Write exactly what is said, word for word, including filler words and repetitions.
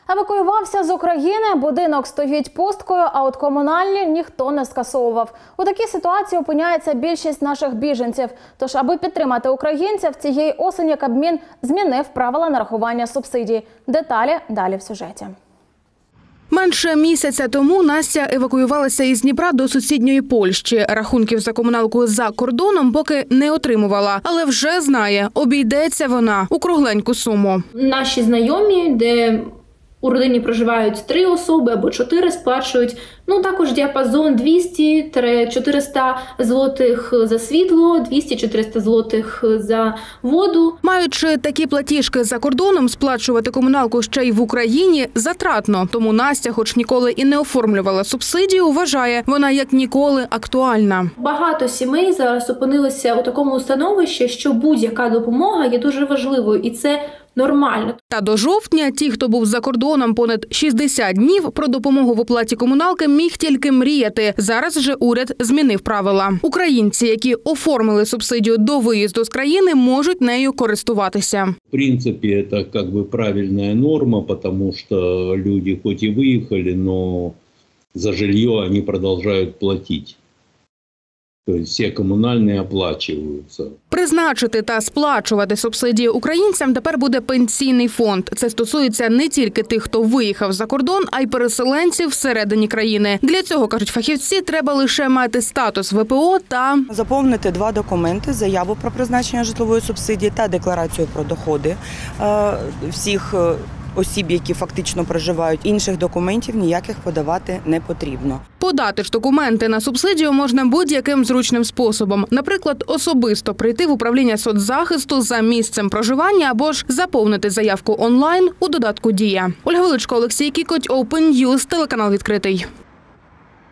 Евакуювався з України, будинок стоїть пусткою, а от комунальні ніхто не скасовував. У такій ситуації опиняється більшість наших біженців. Тож, аби підтримати українців, цієї осені Кабмін змінив правила нарахування субсидій. Деталі далі в сюжеті. Менше місяця тому Настя евакуювалася із Дніпра до сусідньої Польщі. Рахунків за комуналку за кордоном поки не отримувала, але вже знає, обійдеться вона у кругленьку суму. Наші знайомі, де у родині проживають три особи або чотири, сплачують, ну, також діапазон двісті - чотириста злотих за світло, двісті - чотириста злотих за воду. Маючи такі платіжки за кордоном, сплачувати комуналку ще й в Україні затратно. Тому Настя, хоч ніколи і не оформлювала субсидію, вважає, вона як ніколи актуальна. Багато сімей зараз опинилися у такому становищі, що будь-яка допомога є дуже важливою, і це нормально. Та до жовтня ті, хто був за кордоном понад шістдесят днів, про допомогу в оплаті комуналки міг тільки мріяти. Зараз же уряд змінив правила. Українці, які оформили субсидію до виїзду з країни, можуть нею користуватися. В принципі, це як би правильна норма, тому що люди хоч і виїхали, але за житло вони продовжують платити. Тобто всі комунальні оплачуються. Призначити та сплачувати субсидії українцям тепер буде пенсійний фонд. Це стосується не тільки тих, хто виїхав за кордон, а й переселенців всередині країни. Для цього, кажуть фахівці, треба лише мати статус ВПО та заповнити два документи: заяву про призначення житлової субсидії та декларацію про доходи всіх осіб, які фактично проживають. Інших документів ніяких подавати не потрібно. Подати ж документи на субсидію можна будь-яким зручним способом. Наприклад, особисто прийти в управління соцзахисту за місцем проживання або ж заповнити заявку онлайн у додатку «Дія». Ольга Величко, Олексій Кікоть, Open News, телеканал «Відкритий».